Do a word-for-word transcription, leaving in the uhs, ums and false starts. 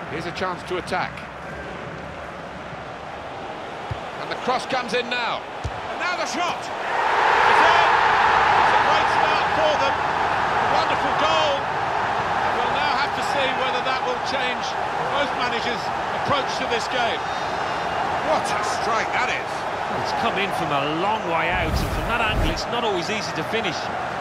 Here's a chance to attack. And the cross comes in now. And now the shot! It's in! It's a great start for them. A wonderful goal. And we'll now have to see whether that will change both managers' approach to this game. What a strike that is! Well, it's come in from a long way out, and from that angle it's not always easy to finish.